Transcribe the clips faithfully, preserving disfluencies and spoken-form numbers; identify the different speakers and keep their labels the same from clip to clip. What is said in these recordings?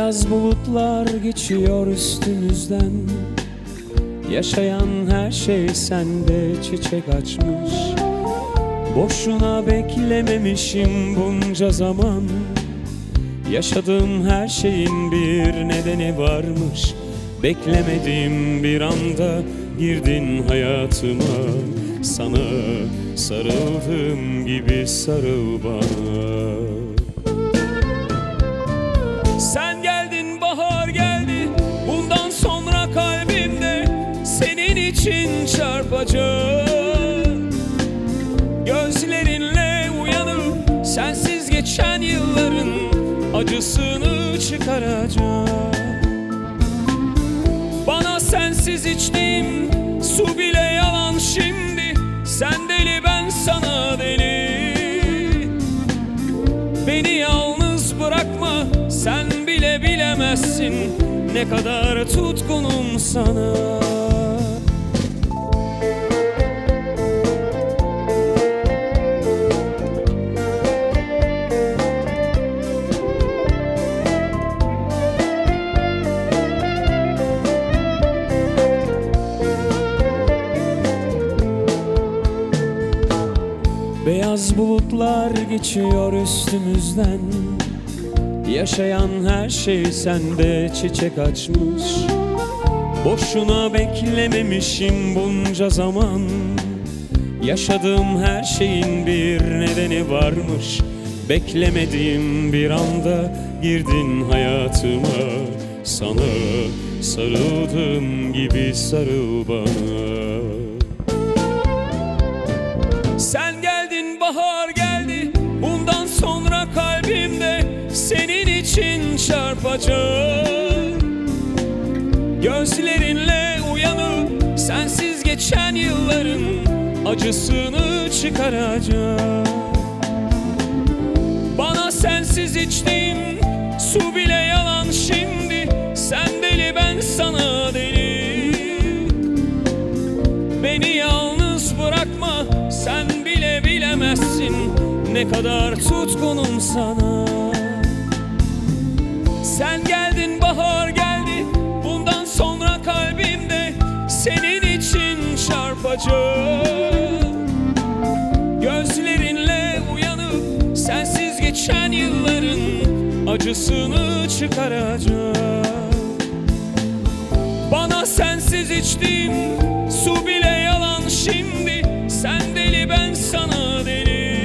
Speaker 1: Beyaz bulutlar geçiyor üstümüzden. Yaşayan her şey sende çiçek açmış. Boşuna beklememişim bunca zaman. Yaşadığım her şeyin bir nedeni varmış. Beklemediğim bir anda girdin hayatıma. Sana sarıldığım gibi sarıl bana. Sen geldin, bahar geldi. Bundan sonra kalbimde senin için çarpacak. Gözlerinle uyanıp sensiz geçen yılların acısını çıkaracak. Bana sensiz içtiğim su bile yalan şimdi. Sen deli, ben sana deli. Beni yalnız bırakma, sen bile bilemezsin ne kadar tutkunum sana. Beyaz bulutlar geçiyor üstümüzden. Yaşayan her şey sende çiçek açmış. Boşuna beklememişim bunca zaman. Yaşadığım her şeyin bir nedeni varmış. Beklemediğim bir anda girdin hayatıma. Sana sarıldığım gibi sarıl bana. Sen geldin, bahar geldi. Bundan sonra kalbimde senin için çarpacak. Gözlerinle uyanıp sensiz geçen yılların acısını çıkaracak. Bana sensiz içtiğim su bile yalan şimdi. Sen deli, ben sana deli. Beni yalnız bırakma, sen bile bilemezsin ne kadar tutkunum sana. Sen geldin, bahar geldi. Bundan sonra kalbimde senin için çarpacak. Gözlerinle uyanıp sensiz geçen yılların acısını çıkaracak. Bana sensiz içtiğim su bile yalan şimdi. Sen deli, ben sana deli.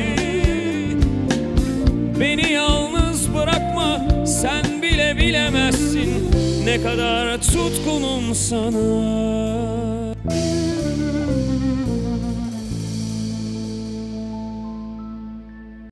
Speaker 1: Beni yalnız bırakma, sen bile bilemezsin ne kadar tutkunum sana.